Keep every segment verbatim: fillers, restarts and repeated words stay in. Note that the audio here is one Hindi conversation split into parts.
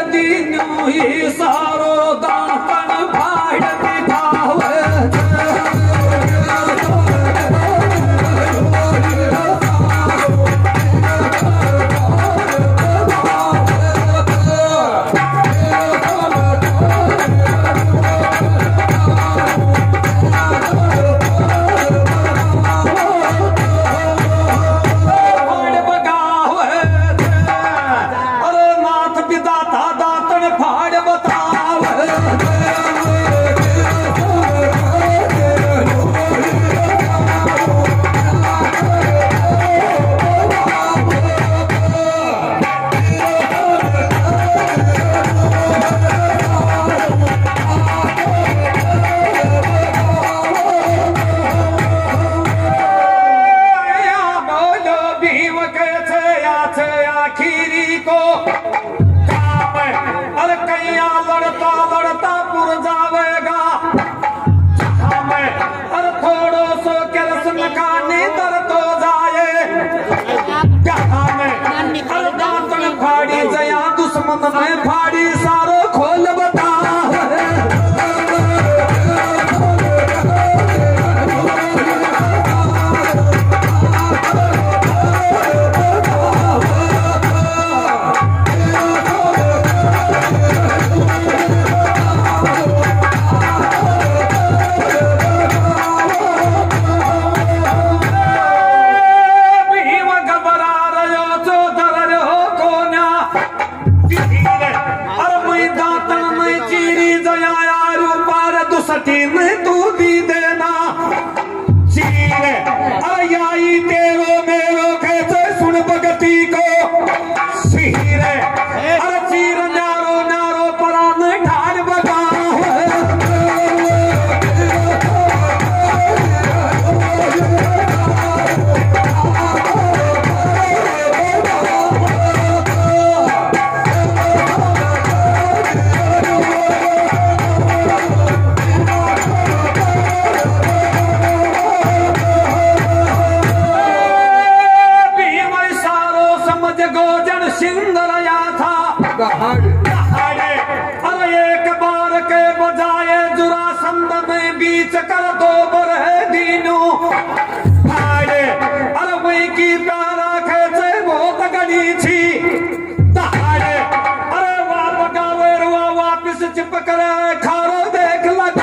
दीनू ही सारो दातन फाड़ दिखावे में फाड़ी सारो खोल बता में तू भी देना चीरे आई तेरो मेरो कैसे सुन भगती को सीरे अरे चीर नारो नारो परान ढाल बगा अरे एक बार के बजाय जुरासंद में बीच कर दो बरह दीनू फाड़े अरे वही की प्यारा खेचे बहुत गड़ी थी दहाड़े अरे वाप गावे रुआ वापिस चिप करे खारो देख लगा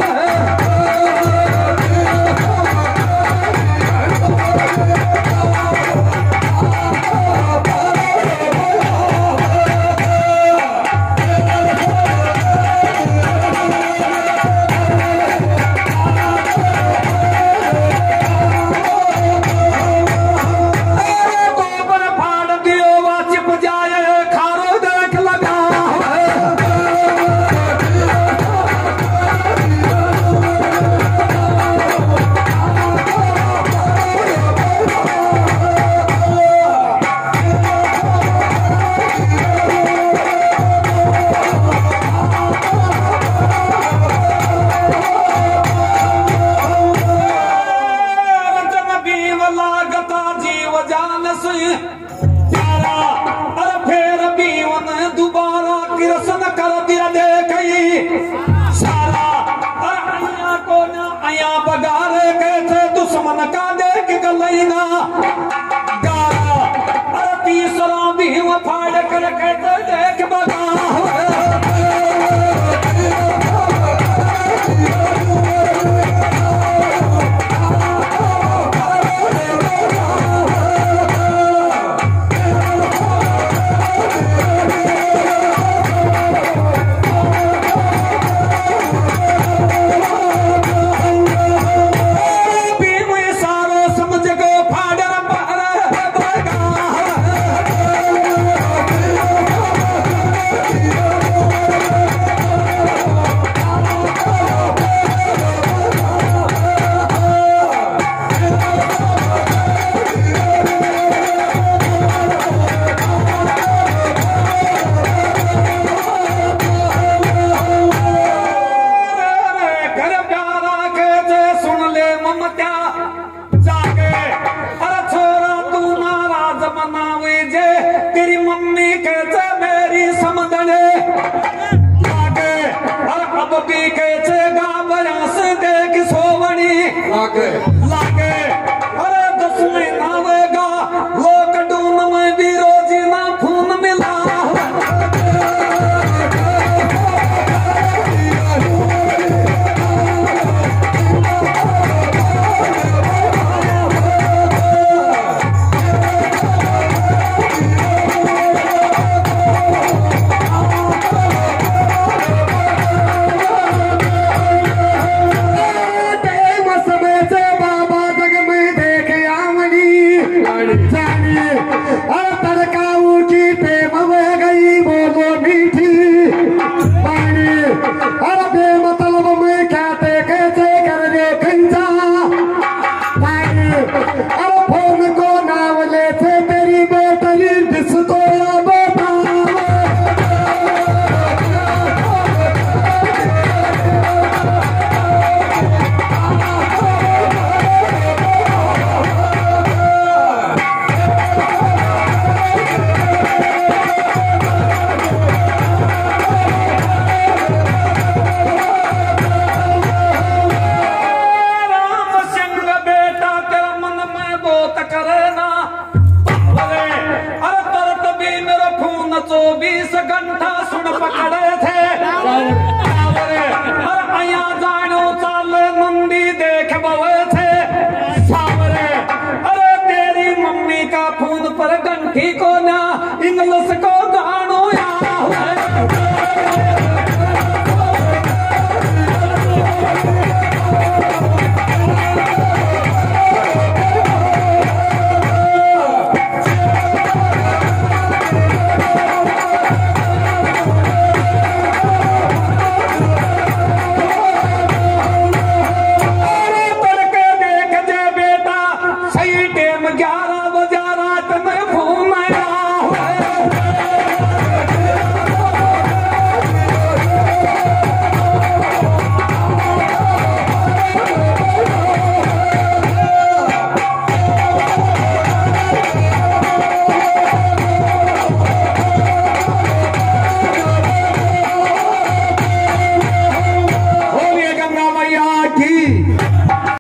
बगारे कैसे दुश्मन का देख गलैना गारा अरे तीसरा भी वो फाड़ कर कैसे देख बगा लागे लागे अरे दस में आवेगा लॉकडाउन में भी रोजी ना खून मिला चौबीस घंटा सुन पकड़े थे।